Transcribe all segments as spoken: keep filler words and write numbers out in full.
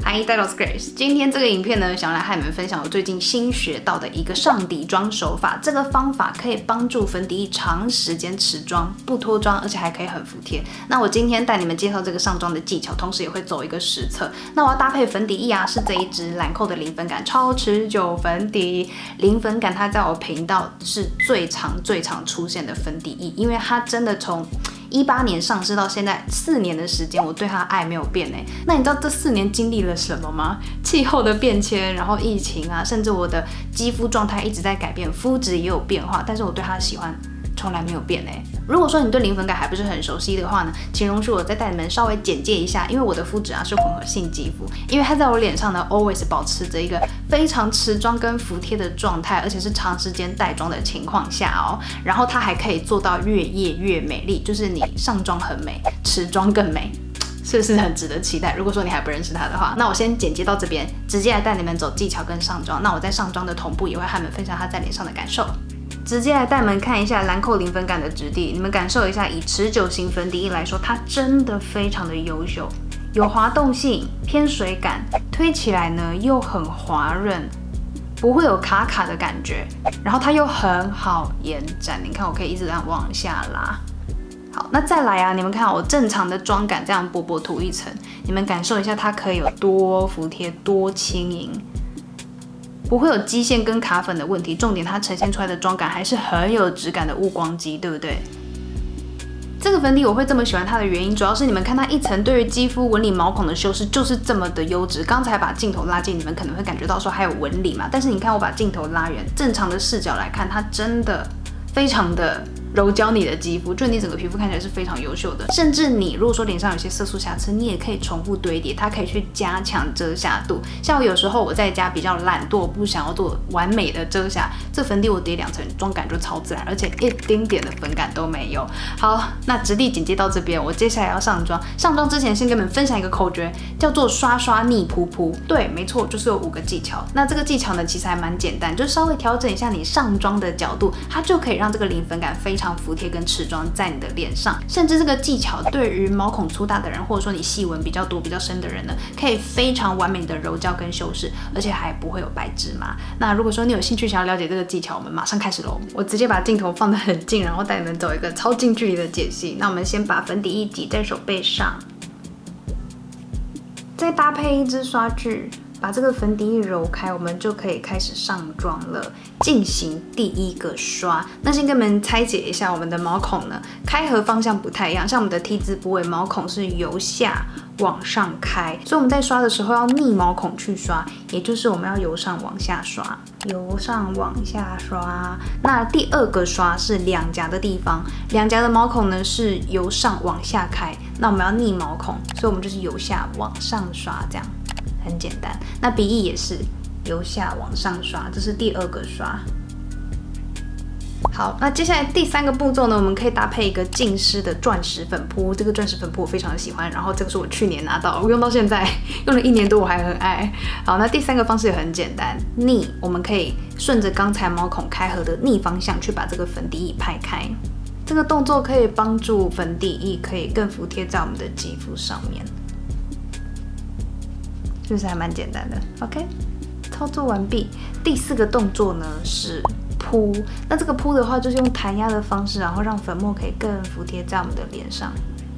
Hi， 大家好，我是 Grace。今天这个影片呢，想要来和你们分享我最近新学到的一个上底妆手法。这个方法可以帮助粉底液长时间持妆，不脱妆，而且还可以很服帖。那我今天带你们介绍这个上妆的技巧，同时也会走一个实测。那我要搭配粉底液啊，是这一支兰蔻的零粉感超持久粉底。零粉感它在我频道是最常最常出现的粉底液，因为它真的从一八年上市到现在四年的时间，我对它爱没有变哎。那你知道这四年经历了什么吗？气候的变迁，然后疫情啊，甚至我的肌肤状态一直在改变，肤质也有变化，但是我对它的喜欢从来没有变哎。如果说你对零粉感还不是很熟悉的话呢，请容许我再带你们稍微简介一下，因为我的肤质啊是混合性肌肤，因为它在我脸上呢 always 保持着一个非常持妆跟服帖的状态，而且是长时间带妆的情况下哦，然后它还可以做到越夜越美丽，就是你上妆很美，持妆更美。是不是很值得期待？如果说你还不认识它的话，那我先简介到这边，直接来带你们走技巧跟上妆。那我在上妆的同步也会和你们分享它在脸上的感受。直接来带你们看一下兰蔻零粉感的质地，你们感受一下，以持久型粉底液来说，它真的非常的优秀，有滑动性，偏水感，推起来呢又很滑润，不会有卡卡的感觉，然后它又很好延展。你看，我可以一直这样往下拉。好，那再来啊，你们看我正常的妆感这样薄薄涂一层，你们感受一下它可以有多服帖、多轻盈。不会有肌线跟卡粉的问题，重点它呈现出来的妆感还是很有质感的雾光肌，对不对？这个粉底我会这么喜欢它的原因，主要是你们看它一层对于肌肤纹理毛孔的修饰就是这么的优质。刚才把镜头拉近，你们可能会感觉到说还有纹理嘛，但是你看我把镜头拉远，正常的视角来看，它真的非常的柔焦你的肌肤，就你整个皮肤看起来是非常优秀的。甚至你如果说脸上有些色素瑕疵，你也可以重复堆叠，它可以去加强遮瑕度。像我有时候我在家比较懒惰，不想要做完美的遮瑕，这粉底我叠两层，妆感就超自然，而且一丁点的粉感都没有。好，那质地简介到这边，我接下来要上妆。上妆之前先跟你们分享一个口诀，叫做刷刷逆扑扑。对，没错，就是有五个技巧。那这个技巧呢，其实还蛮简单，就稍微调整一下你上妆的角度，它就可以让这个零粉感非常服帖跟持妆在你的脸上。甚至这个技巧对于毛孔粗大的人，或者说你细纹比较多比较深的人呢，可以非常完美的柔焦跟修饰，而且还不会有白芝麻。那如果说你有兴趣想要了解这个技巧，我们马上开始喽。我直接把镜头放得很近，然后带你们走一个超近距离的解析。那我们先把粉底液挤在手背上，再搭配一支刷具，把这个粉底液揉开，我们就可以开始上妆了。进行第一个刷，那先跟你们拆解一下我们的毛孔呢，开合方向不太一样。像我们的 T 字部位毛孔是由下往上开，所以我们在刷的时候要逆毛孔去刷，也就是我们要由上往下刷，由上往下刷。那第二个刷是两颊的地方，两颊的毛孔呢是由上往下开，那我们要逆毛孔，所以我们就是由下往上刷，这样很简单。那鼻翼也是由下往上刷，这是第二个刷。好，那接下来第三个步骤呢，我们可以搭配一个净湿的钻石粉扑。这个钻石粉扑我非常的喜欢，然后这个是我去年拿到，我用到现在，用了一年多，我还很爱。好，那第三个方式也很简单，逆，我们可以顺着刚才毛孔开合的逆方向去把这个粉底液拍开。这个动作可以帮助粉底液可以更服帖在我们的肌肤上面，是不是还蛮简单的 ？OK。操作完毕，第四个动作呢是扑。那这个扑的话，就是用弹压的方式，然后让粉末可以更服帖在我们的脸上。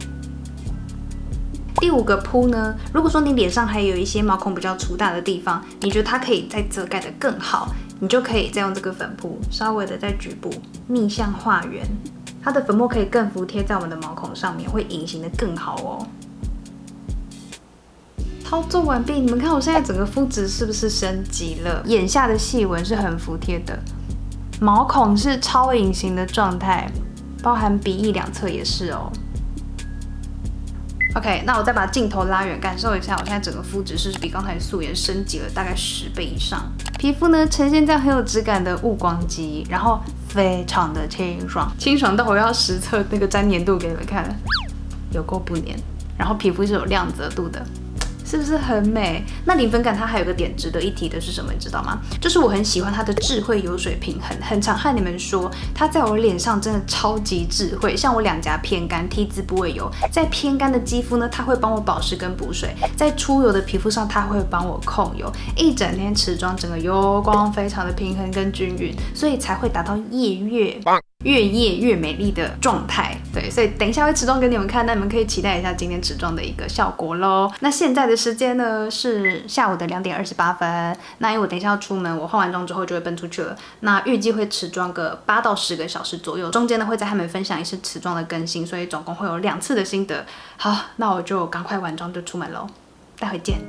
第五个扑呢，如果说你脸上还有一些毛孔比较粗大的地方，你觉得它可以再遮盖得更好，你就可以再用这个粉扑，稍微的在局部逆向画圆，它的粉末可以更服帖在我们的毛孔上面，会隐形得更好哦。操作完毕，你们看我现在整个肤质是不是升级了？眼下的细纹是很服帖的，毛孔是超隐形的状态，包含鼻翼两侧也是哦。OK， 那我再把镜头拉远，感受一下我现在整个肤质是比刚才素颜升级了大概十倍以上。皮肤呢呈现这样很有质感的雾光肌，然后非常的清爽，清爽到我要实测那个粘黏度给你们看，有够不黏，然后皮肤是有亮泽度的。 是不是很美？那零分感它还有个点值得一提的是什么，你知道吗？就是我很喜欢它的智慧油水平衡，很常和你们说，它在我脸上真的超级智慧。像我两颊偏干 ，T 字部位油，在偏干的肌肤呢，它会帮我保湿跟补水；在出油的皮肤上，它会帮我控油。一整天持妆，整个油光非常的平衡跟均匀，所以才会达到夜月。越夜越美丽的状态，对，所以等一下会持妆给你们看，那你们可以期待一下今天持妆的一个效果咯。那现在的时间呢是下午的两点二十八分，那因为我等一下要出门，我化完妆之后就会奔出去了。那预计会持妆个八到十个小时左右，中间呢会在他们分享一次持妆的更新，所以总共会有两次的心得。好，那我就赶快完妆就出门喽，待会见。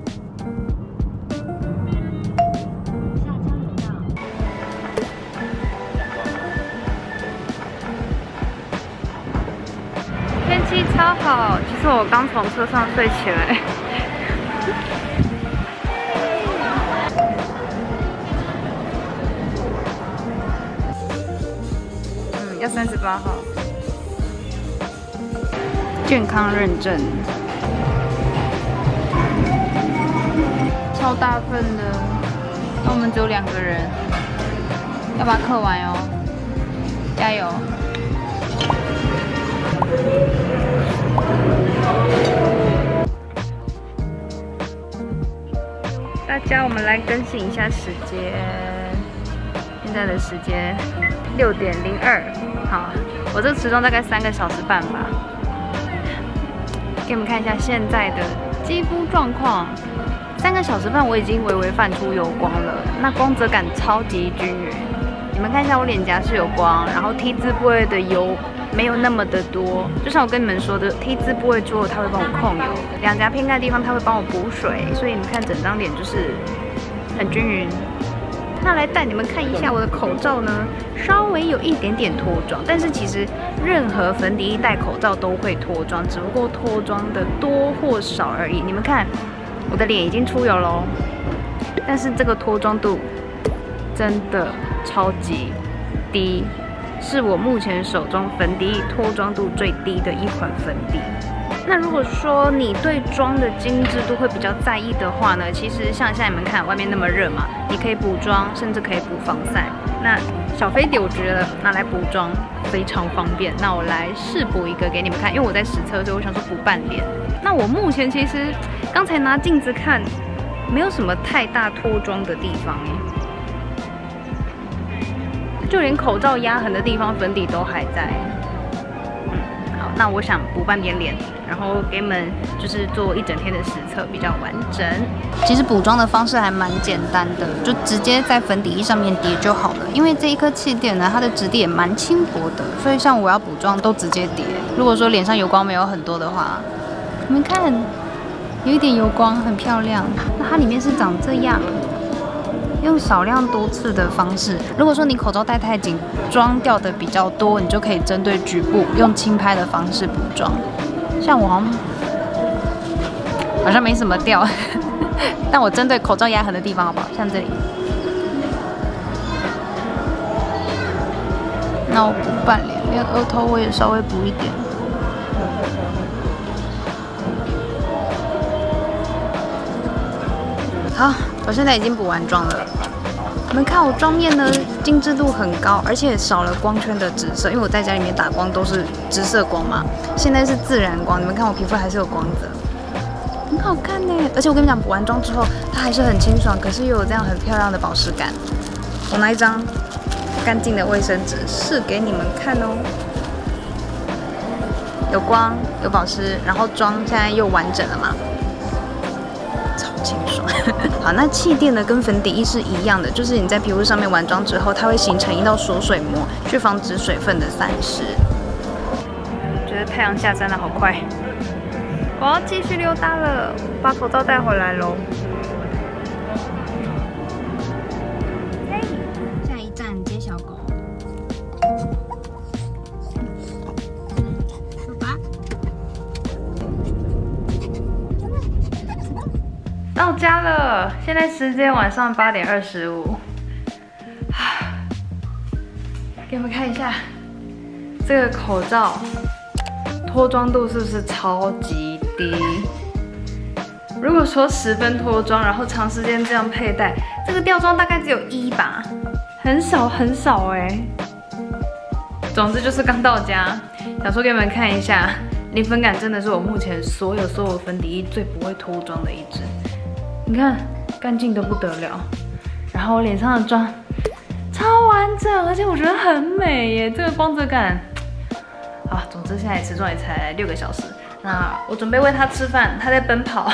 天气超好，其实我刚从车上睡起来。嗯，要三十八号，健康认证，超大份的。那我们只有两个人，要把它嗑完哦，加油！大家，我们来更新一下时间。现在的时间六点零二。好，我这个持妆大概三个小时半吧。给你们看一下现在的肌肤状况。三个小时半，我已经微微泛出油光了，那光泽感超级均匀。你们看一下，我脸颊是有光，然后 T 字部位的油没有那么的多，就像我跟你们说的 ，T 字部位之后它会帮我控油，两颊偏干的地方它会帮我补水，所以你们看整张脸就是很均匀。那来带你们看一下我的口罩呢，稍微有一点点脱妆，但是其实任何粉底液戴口罩都会脱妆，只不过脱妆的多或少而已。你们看，我的脸已经出油喽，但是这个脱妆度真的超级低。是我目前手中粉底液脱妆度最低的一款粉底。那如果说你对妆的精致度会比较在意的话呢，其实像现在你们看外面那么热嘛，你可以补妆，甚至可以补防晒。那小飞碟我觉得拿来补妆非常方便。那我来试补一个给你们看，因为我在实测，所以我想说补半脸。那我目前其实刚才拿镜子看，没有什么太大脱妆的地方耶。就连口罩压痕的地方，粉底都还在。嗯，好，那我想补半边脸，然后给你们就是做一整天的实测，比较完整。其实补妆的方式还蛮简单的，就直接在粉底液上面叠就好了。因为这一颗气垫呢，它的质地也蛮轻薄的，所以像我要补妆都直接叠。如果说脸上油光没有很多的话，你们看，有一点油光，很漂亮。那它里面是长这样。用少量多次的方式，如果说你口罩戴太紧，妆掉的比较多，你就可以针对局部用轻拍的方式补妆。像我好像好像没什么掉，但我针对口罩压痕的地方好不好？像这里，那我补半脸，连额头我也稍微补一点。好，我现在已经补完妆了。你们看我妆面呢，精致度很高，而且少了光圈的直射，因为我在家里面打光都是直射光嘛，现在是自然光。你们看我皮肤还是有光泽，很好看呢。而且我跟你们讲，补完妆之后，它还是很清爽，可是又有这样很漂亮的保湿感。我拿一张干净的卫生纸试给你们看哦，有光，有保湿，然后妆现在又完整了嘛。超清爽。好，那气垫呢跟粉底液是一样的，就是你在皮肤上面完妆之后，它会形成一道锁水膜，去防止水分的散失。觉得太阳下山的好快，我要继续溜达了，把口罩带回来喽。嘿，下一站接小狗。到家了，现在时间晚上八点二十五。给你们看一下这个口罩，脱妆度是不是超级低？ 如果说十分脱妆，然后长时间这样佩戴，这个吊装大概只有一吧，很少很少哎、欸。总之就是刚到家，想说给你们看一下，零粉感真的是我目前所有所有粉底液最不会脱妆的一支。你看，干净得不得了，然后我脸上的妆超完整，而且我觉得很美耶，这个光泽感。好，总之现在持妆也才六个小时。那我准备喂它吃饭，它在奔跑。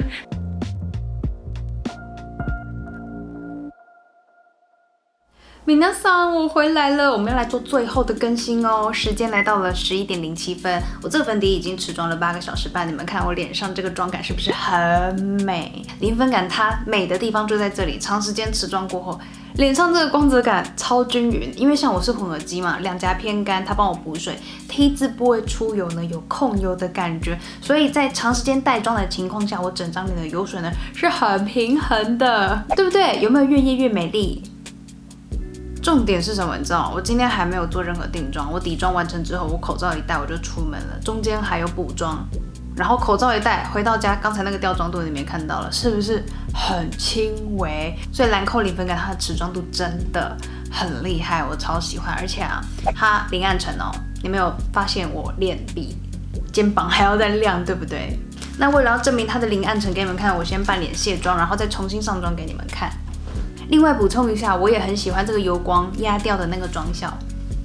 皆さん，我回来了，我们要来做最后的更新哦。时间来到了十一点零七分，我这个粉底已经持妆了八个小时半，你们看我脸上这个妆感是不是很美？零粉感它美的地方就在这里，长时间持妆过后，脸上这个光泽感超均匀。因为像我是混合肌嘛，两颊偏干，它帮我补水 ，T 字不会出油呢，有控油的感觉，所以在长时间带妆的情况下，我整张脸的油水呢是很平衡的，对不对？有没有越夜越美丽？重点是什么？你知道，我今天还没有做任何定妆，我底妆完成之后，我口罩一戴我就出门了，中间还有补妆，然后口罩一戴回到家，刚才那个吊妆度你们也看到了，是不是很轻微？所以兰蔻零粉感它的持妆度真的很厉害，我超喜欢，而且啊，它零暗沉哦，你没有发现我脸比肩膀还要再亮，对不对？那为了要证明它的零暗沉给你们看，我先半脸卸妆，然后再重新上妆给你们看。另外补充一下，我也很喜欢这个油光压掉的那个妆效，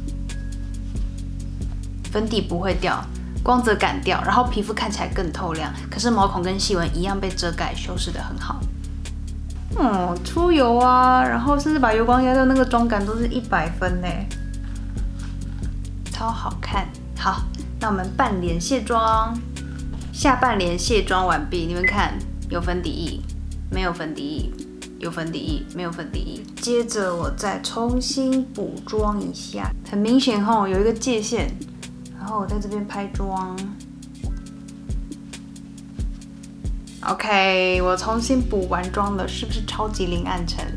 粉底不会掉，光泽感掉，然后皮肤看起来更透亮，可是毛孔跟细纹一样被遮盖，修饰得很好。嗯，出油啊，然后甚至把油光压掉，那个妆感都是一百分呢，超好看。好，那我们半脸卸妆，下半脸卸妆完毕，你们看，有粉底液，没有粉底液。有粉底液，没有粉底液。接着我再重新补妆一下，很明显吼，有一个界限。然后我在这边拍妆。OK， 我重新补完妆了，是不是超级零暗沉？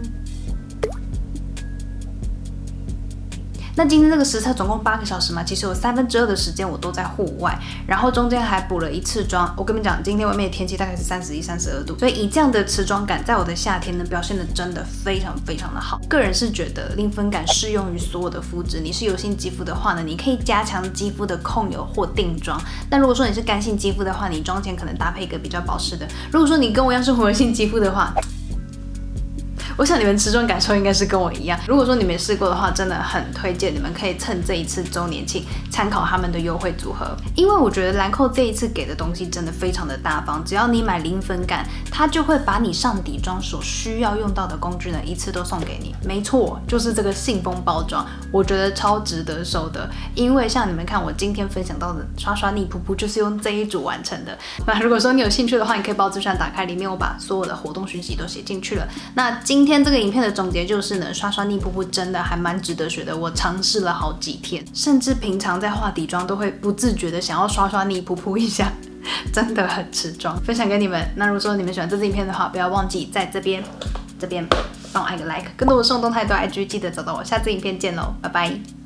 那今天这个实测总共八个小时嘛，其实有三分之二的时间我都在户外，然后中间还补了一次妆。我跟你们讲，今天外面的天气大概是三十一、三十二度，所以以这样的持妆感，在我的夏天呢，表现的真的非常非常的好。个人是觉得零粉感适用于所有的肤质，你是油性肌肤的话呢，你可以加强肌肤的控油或定妆。但如果说你是干性肌肤的话，你妆前可能搭配一个比较保湿的。如果说你跟我一样是混合性肌肤的话，我想你们持妆感受应该是跟我一样。如果说你没试过的话，真的很推荐你们可以趁这一次周年庆参考他们的优惠组合，因为我觉得兰蔻这一次给的东西真的非常的大方，只要你买零粉感，它就会把你上底妆所需要用到的工具呢一次都送给你。没错，就是这个信封包装，我觉得超值得收的。因为像你们看我今天分享到的刷刷逆噗噗就是用这一组完成的。那如果说你有兴趣的话，你可以把资讯打开，里面我把所有的活动讯息都写进去了。那今天这个影片的总结就是呢，刷刷逆噗噗真的还蛮值得学的。我尝试了好几天，甚至平常在画底妆都会不自觉的想要刷刷逆噗噗一下，真的很持妆。分享给你们。那如果说你们喜欢这支影片的话，不要忘记在这边这边帮我按个 like， 更多的生活动态都 I G 记得找到我。下次影片见喽，拜拜。